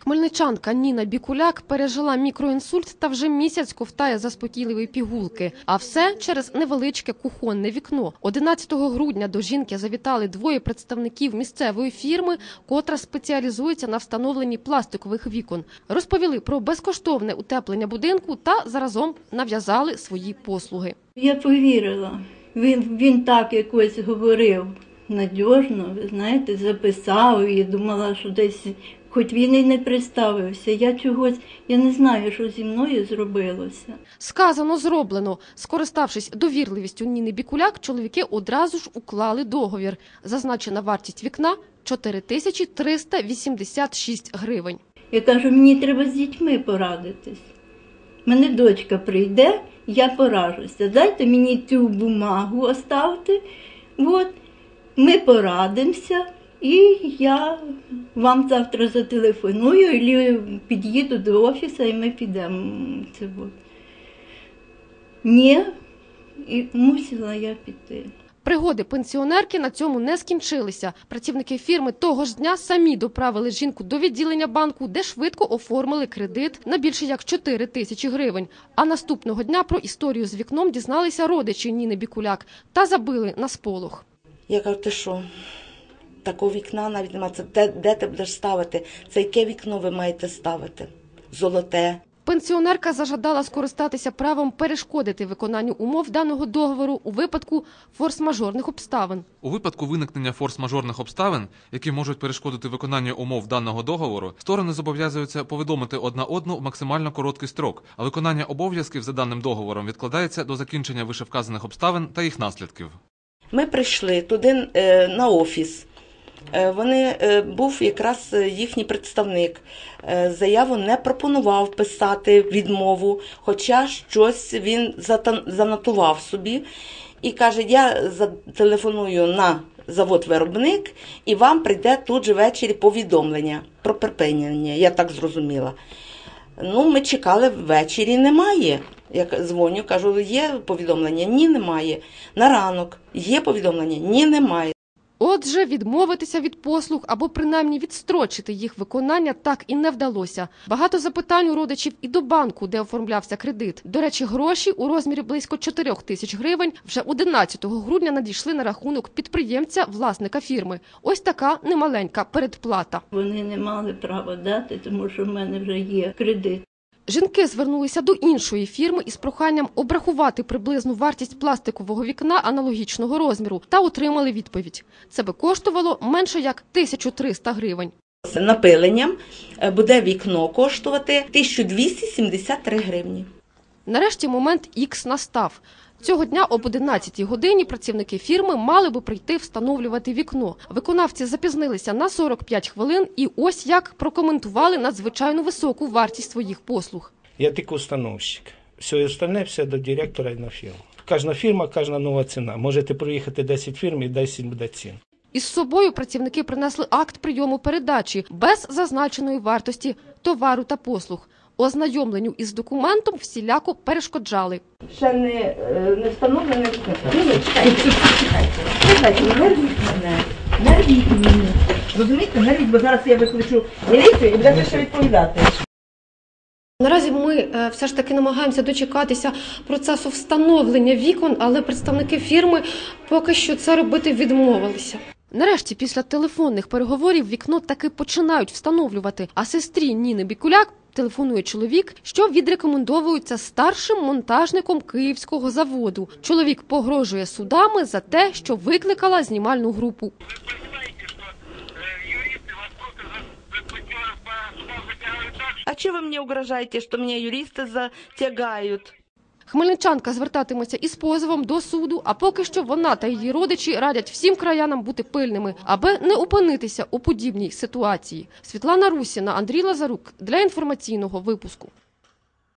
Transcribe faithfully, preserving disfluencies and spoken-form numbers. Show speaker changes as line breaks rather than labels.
Хмельничанка Ніна Бікуляк пережила мікроінсульт та вже місяць ковтає заспокійливі пігулки. А все через невеличке кухонне вікно. одинадцятого грудня до жінки завітали двоє представників місцевої фірми, котра спеціалізується на встановленні пластикових вікон. Розповіли про безкоштовне утеплення будинку та заразом нав'язали свої послуги.
Я повірила. Він, він так якось говорив надіжно, ви знаєте, записав і думала, що десь, хоч він і не представився, я чогось, я не знаю, що зі мною зробилося.
Сказано, зроблено. Скориставшись довірливістю Ніни Бікуляк, чоловіки одразу ж уклали договір. Зазначена вартість вікна – чотири тисячі триста вісімдесят шість гривень.
Я кажу, мені треба з дітьми порадитись. Мене дочка прийде, я поражуся. Дайте мені цю бумагу оставте, от, ми порадимося, і я вам завтра зателефоную, або під'їду до офісу, і ми підемо. Це от. Ні, і мусила я піти.
Пригоди пенсіонерки на цьому не скінчилися. Працівники фірми того ж дня самі доправили жінку до відділення банку, де швидко оформили кредит на більше як чотири тисячі гривень. А наступного дня про історію з вікном дізналися родичі Ніни Бікуляк та забили на сполох.
Я кажу, ти що, такого вікна навіть немає, це де, де ти будеш ставити, це яке вікно ви маєте ставити, золоте.
Пенсіонерка зажадала скористатися правом перешкодити виконанню умов даного договору у випадку форс-мажорних обставин.
У випадку виникнення форс-мажорних обставин, які можуть перешкодити виконанню умов даного договору, сторони зобов'язуються повідомити одна одну в максимально короткий строк, а виконання обов'язків за даним договором відкладається до закінчення вищевказаних обставин та їх наслідків.
Ми прийшли туди е, на офіс. Вони, був якраз їхній представник, заяву не пропонував писати відмову, хоча щось він занотував собі і каже, я зателефоную на завод-виробник і вам прийде тут же ввечері повідомлення про припинення, я так зрозуміла. Ну, ми чекали, ввечері немає. Я дзвоню, кажу, є повідомлення? Ні, немає. На ранок є повідомлення? Ні, немає.
Отже, відмовитися від послуг або принаймні відстрочити їх виконання так і не вдалося. Багато запитань у родичів і до банку, де оформлявся кредит. До речі, гроші у розмірі близько чотирьох тисяч гривень вже одинадцятого грудня надійшли на рахунок підприємця, власника фірми. Ось така немаленька передплата.
Вони не мали права дати, тому що в мене вже є кредит.
Жінки звернулися до іншої фірми із проханням обрахувати приблизну вартість пластикового вікна аналогічного розміру та отримали відповідь. Це би коштувало менше як тисячу триста гривень.
З напиленням буде вікно коштувати тисячу двісті сімдесят три гривні.
Нарешті момент ікс настав. Цього дня об одинадцятій годині працівники фірми мали би прийти встановлювати вікно. Виконавці запізнилися на сорок п'ять хвилин і ось як прокоментували надзвичайно високу вартість своїх послуг.
Я тільки установщик. Все остальне все до директора і на фірму. Кожна фірма, кожна нова ціна. Можете проїхати десять фірм і десять буде цін.
Із собою працівники принесли акт прийому передачі без зазначеної вартості товару та послуг. Ознайомленню із документом всіляко перешкоджали.
Ще не, не встановлене вікно. Ні, чекайте, чекайте. Чекайте, не рвіть мене. Не рвіть мене. Розумієте, не рвіть, бо зараз я викличу міліцію і будете ще відповідати.
Наразі ми все ж таки намагаємося дочекатися процесу встановлення вікон, але представники фірми поки що це робити відмовилися. Нарешті, після телефонних переговорів, вікно таки починають встановлювати, а сестрі Ніни Бікуляк телефонує чоловік, що відрекомендовується старшим монтажником київського заводу. Чоловік погрожує судами за те, що викликала знімальну групу.
А чого ви мені угрожаєте, що мене юристи затягають?
Хмельничанка звертатиметься із позовом до суду, а поки що вона та її родичі радять всім краянам бути пильними, аби не опинитися у подібній ситуації. Світлана Русіна, Андрій Лазарук для інформаційного випуску.